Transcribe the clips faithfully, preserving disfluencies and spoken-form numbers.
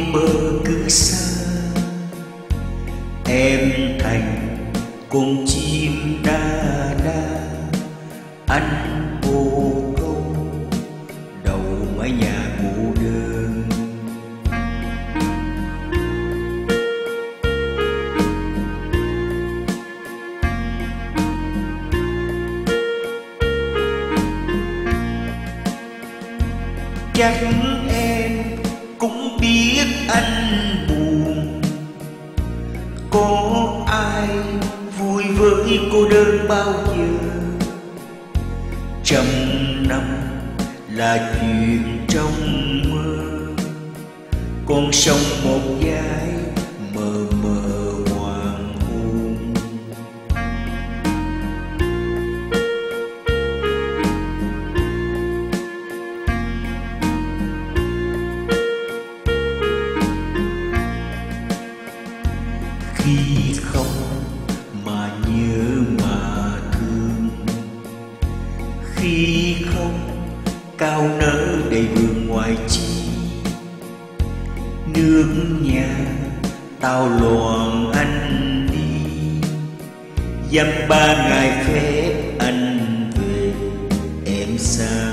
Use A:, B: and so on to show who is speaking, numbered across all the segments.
A: bờ cứ xa, em thành con chim đa đa. Anh bồ câu đầu mái nhà cô đơn. Chắc em cũng biết anh buồn, có ai vui với cô đơn bao giờ. Trăm năm là chuyện trong mơ, con sông một dải mờ mờ hoàng hôn. Khi không mà nhớ mà thương, khi không cao nở đầy vườn ngoài chi. Nước nhà tao loạn anh đi, dăm ba ngày phép anh về em xa.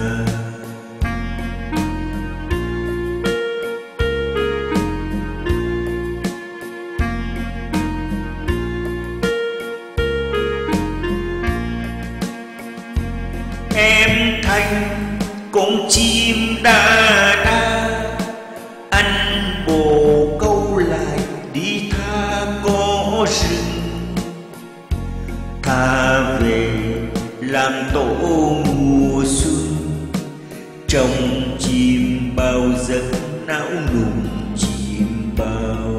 A: Em thành con chim đa đa, anh bồ câu lại đi tha có rừng. Tha về làm tổ mùa xuân, trong chim bao giấc não nùng chim bao.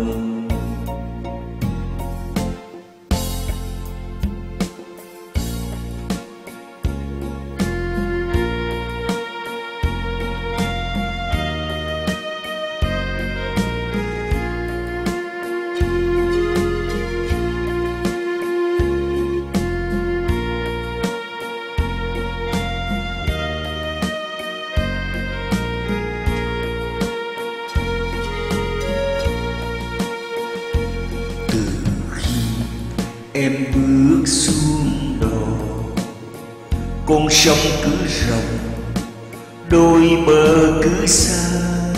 A: Em bước xuống đò, con sông cứ rộng, đôi bờ cứ xa.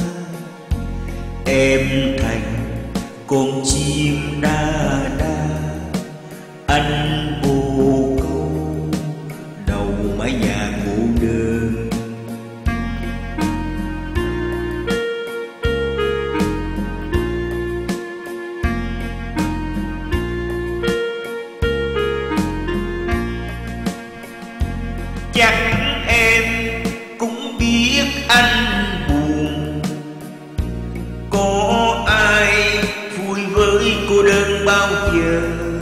A: Em thành con chim đa đa, anh bồ câu đầu mái nhà cô đơn. Chắc em cũng biết anh buồn, có ai vui với cô đơn bao giờ.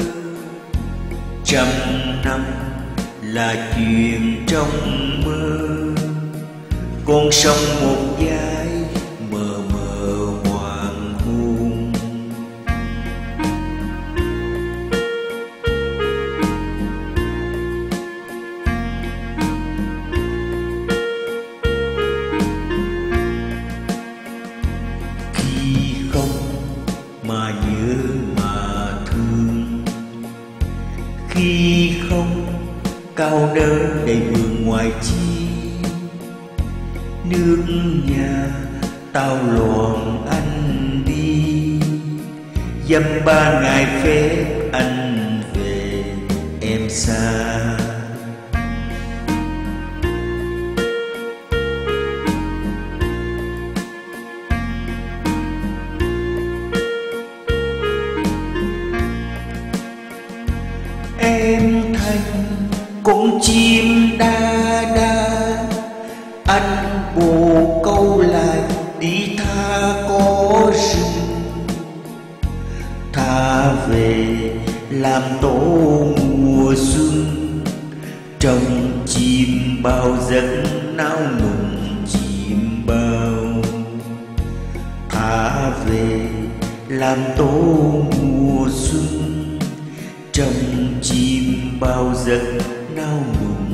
A: Trăm năm là chuyện trong mơ, con sông một dải mờ mờ hoàng hôn. Mà nhớ mà thương, khi không cao nở đầy vườn ngoài chi. Nước nhà tao loạn anh đi, dăm ba ngày phép anh về em xa. Em thành con chim đa đa, anh bồ câu lại đi tha có rừng. Tha về làm tổ mùa xuân, trong chim bao giấc não nùng chim bao. Tha về làm tổ mùa xuân, trong chim bao giấc nao nùng